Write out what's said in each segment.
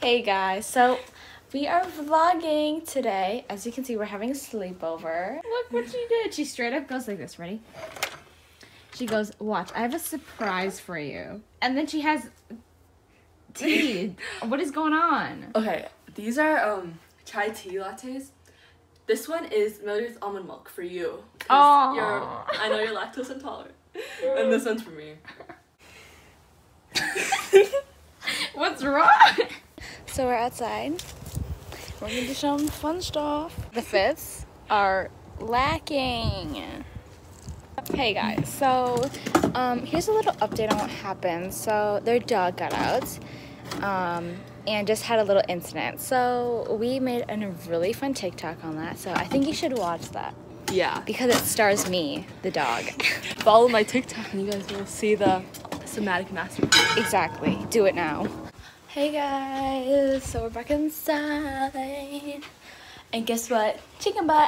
Hey guys, so we are vlogging today. As you can see, we're having a sleepover. Look what she did. She straight up goes like this. Ready? She goes, watch, I have a surprise for you. And then she has tea. What is going on? Okay, these are chai tea lattes. This one is Mildred's almond milk for you. Oh, I know you're lactose intolerant. And this one's for me. what's wrong? So we're outside. We're gonna do some fun stuff. The fits are lacking. Hey guys, so here's a little update on what happened. So their dog got out and just had a little incident. So we made a really fun TikTok on that. So I think you should watch that. Yeah. Because it stars me, the dog. Follow my TikTok and you guys will see the somatic masterpiece. Exactly. Do it now. Hey guys, so we're back inside. And guess what? Chicken butt.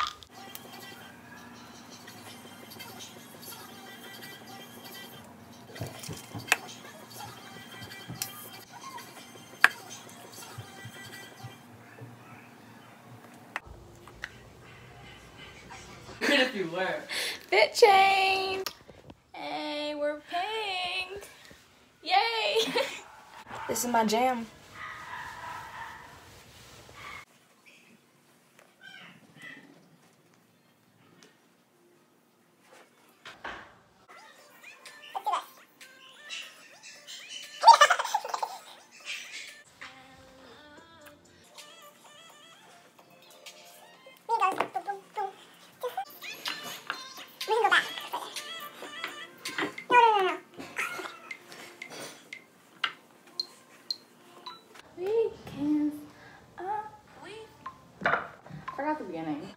Good if you were. Fit chain. Hey, we're pink. Yay. This is my jam. Forgot the beginning.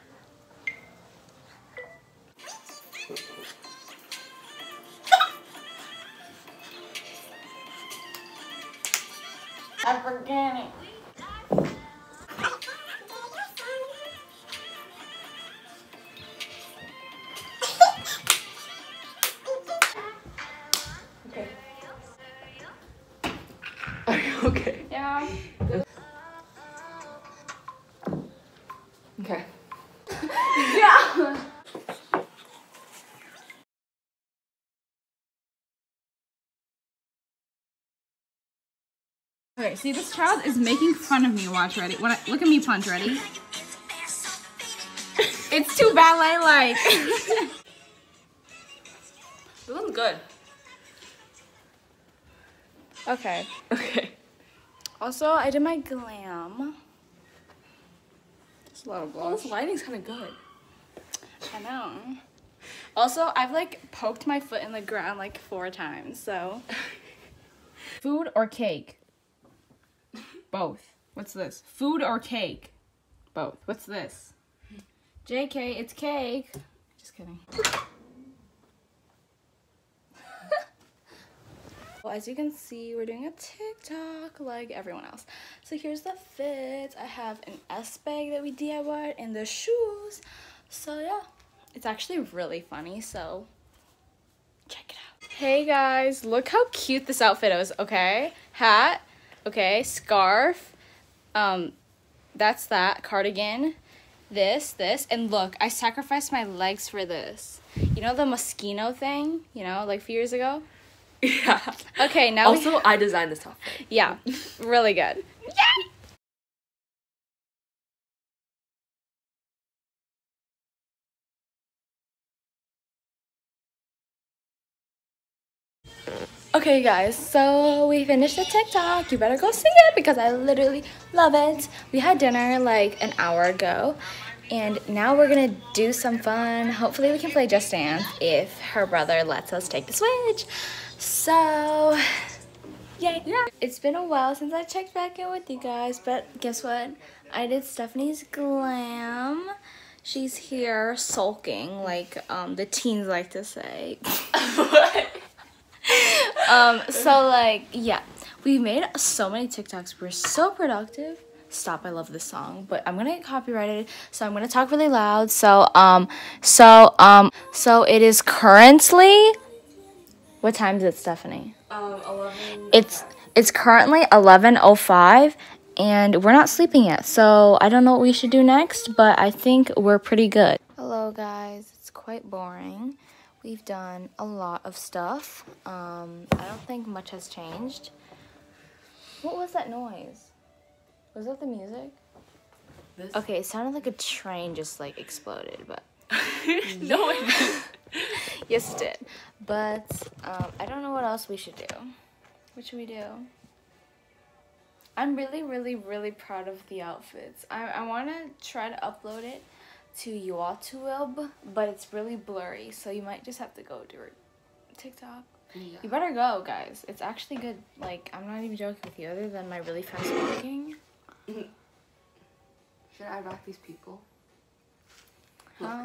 I'm forgetting. Okay. Are you okay? Yeah. Okay. Yeah. Okay, see, this child is making fun of me. Watch, ready? Look at me punch, ready? It's too ballet-like. This one's good. Okay. Okay. Also, I did my glam. Just a lot of Oh, blush. this lighting's kind of good. I know. Also, I've like poked my foot in the ground like 4 times, so. Food or cake? Both. What's this? Food or cake? Both. What's this? JK, it's cake. Just kidding. Well, as you can see, we're doing a TikTok like everyone else. So here's the fit. I have an S bag that we DIY'd and the shoes. So yeah, it's actually really funny, so check it out. Hey guys, look how cute this outfit is, okay? Hat, okay, scarf, that's that, cardigan, this, and look, I sacrificed my legs for this. You know the Moschino thing, you know, like a few years ago? Yeah. Okay, now Also, I designed this outfit. yeah, really good. Yay! Okay guys, so we finished the TikTok. You better go see it because I literally love it. We had dinner like an hour ago and now we're gonna do some fun. Hopefully we can play Just Dance if her brother lets us take the Switch. So, yay. Yeah. It's been a while since I checked back in with you guys, but guess what? I did Stephanie's glam. She's here sulking like the teens like to say. What? So like, yeah, we made so many TikToks. We're so productive. Stop, I love this song, but I'm gonna get copyrighted, so I'm gonna talk really loud. So it is currently, what time is it, Stephanie? 11. It's currently 11:05 and we're not sleeping yet. So I don't know what we should do next, but I think we're pretty good. Hello guys, it's quite boring. We've done a lot of stuff. I don't think much has changed. What was that noise? Was that the music? This? Okay, it sounded like a train just like exploded, but No, it didn't. yes, it did. But I don't know what else we should do. What should we do? I'm really, really, really proud of the outfits. I want to try to upload it to YouTube, but it's really blurry, so you might just have to go to our TikTok. Yeah. You better go, guys. It's actually good. Like, I'm not even joking with you, other than my really fast walking. Should I back these people? Huh?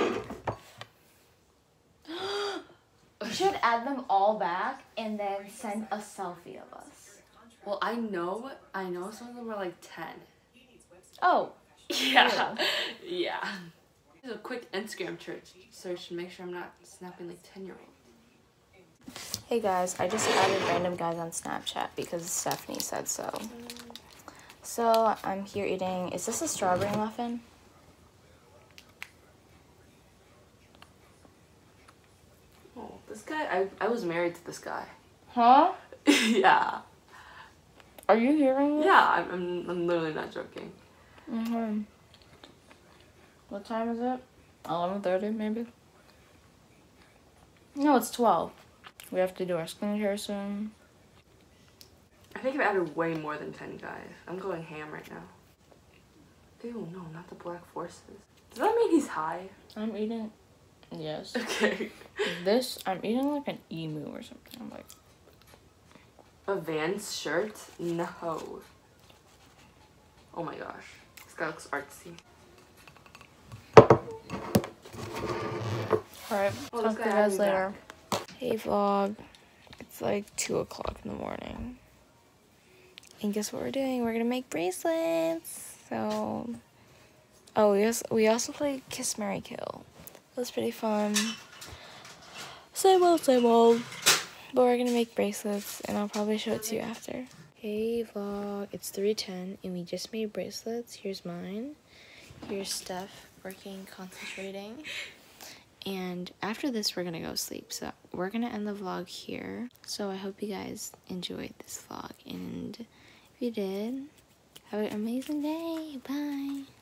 You should add them all back and then send a selfie of us. Well, I know some of them are like 10. Oh. Yeah. Yeah. Just a quick Instagram search to make sure I'm not snapping like 10-year-olds. Hey guys, I just added random guys on Snapchat because Stephanie said so. So I'm here eating, is this a strawberry muffin? Oh, this guy, I was married to this guy. Huh? Yeah. Are you hearing this? Yeah, I'm literally not joking. Mm-hmm. What time is it? 11:30 maybe? No, it's 12. We have to do our skincare soon. I think I've added way more than 10 guys. I'm going ham right now. Ew, no, not the Black Forces. Does that mean he's high? I'm eating, yes. Okay. This, I'm eating like an emu or something. I'm like, A Vans shirt? No. Oh my gosh. This guy looks artsy. alright, Oh, talk this to guy you had guys me later. Hey vlog, it's like 2 o'clock in the morning. And guess what we're doing? We're gonna make bracelets. So, oh, we also played Kiss, Marry, Kill. It was pretty fun. Same old, same old. But we're gonna make bracelets, and I'll probably show it to you after. Hey vlog, it's 3:10, and we just made bracelets. Here's mine. Here's Steph working, concentrating. And after this, we're gonna go sleep. So we're gonna end the vlog here. So I hope you guys enjoyed this vlog, and if you did, have an amazing day. Bye.